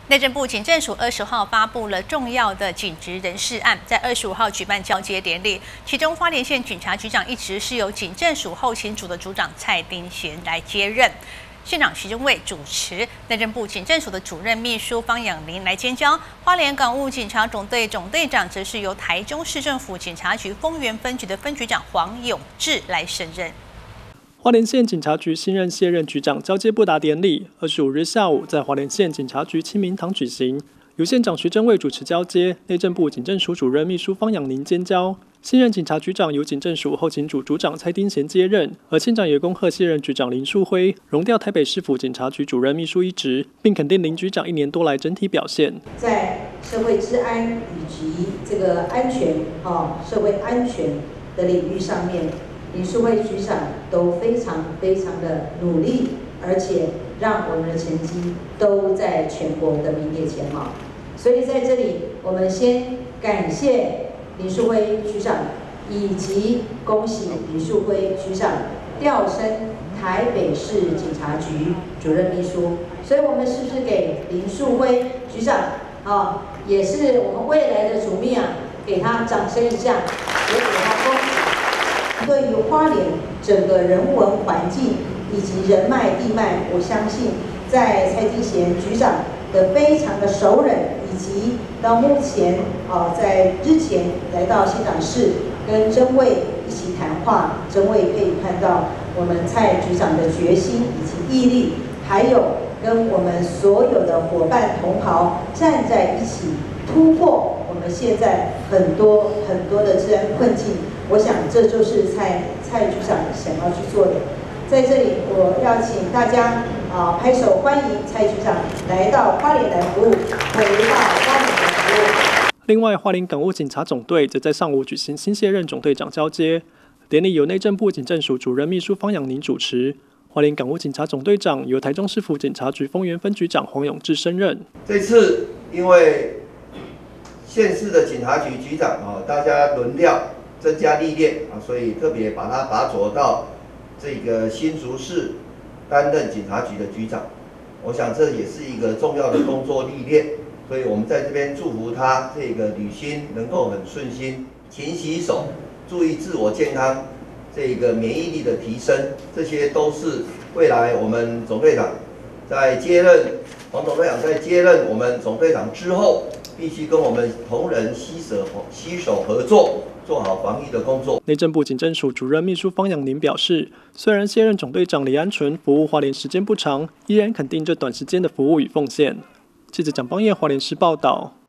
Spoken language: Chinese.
内政部警政署20号发布了重要的警职人事案，在25号举办交接典礼，其中花莲县警察局长一职是由警政署后勤组的组长蔡丁贤来接任。县长徐正伟主持，内政部警政署的主任秘书方养玲来监交，花莲港务警察总队总队长则是由台中市政府警察局丰原分局的分局长黄永志来升任。 花莲县警察局新任卸任局长交接布达典礼，25日下午在花莲县警察局清明堂举行，由县长徐正伟主持交接，内政部警政署主任秘书方养玲监交。新任警察局长由警政署后勤组组长蔡丁贤接任，而县长也恭贺卸任局长林树辉荣调台北市府警察局主任秘书一职，并肯定林局长1年多来整体表现。 在社会治安以及这个安全、社会安全的领域上面，林树辉局长都非常的努力，而且让我们的成绩都在全国的名列前茅。所以在这里，我们先感谢林树辉局长，以及恭喜林树辉局长调升台北市警察局主任秘书。所以我们是不是给林树辉局长也是我们未来的主秘给他掌声一下，也给他恭喜。对于花莲整个人文环境以及人脉地脉，我相信在蔡丁贤局长的非常的熟稔，以及到目前在日前来到县长室跟曾卫一起谈话，曾卫可以看到我们蔡局长的决心以及毅力，还有跟我们所有的伙伴同袍站在一起，突破我们现在很多的治安困境。我想这就是蔡局长想要去做的。在这里，我要请大家拍手欢迎蔡局长来到花莲来服务，回到花莲来服务。 另外，花莲港务警察总队则在上午举行新卸任总队长交接典礼，由内政部警政署主任秘书方养玲主持。花莲港务警察总队长由台中市府警察局丰原分局长黄永志升任。 这次因为县市的警察局局长大家轮调增加历练所以特别把他拔擢到这个新竹市担任警察局的局长。我想这也是一个重要的工作历练，所以我们在这边祝福他这个履新能够很顺心，勤洗手，注意自我健康，这个免疫力的提升，这些都是未来我们总队长在接任黄总队长在接任我们总队长之后，必须跟我们同仁携手合作，做好防疫的工作。 内政部警政署主任秘书方养玲表示，虽然卸任总队长李安纯服务花莲时间不长，依然肯定这短时间的服务与奉献。记者蒋邦彦花莲市报道。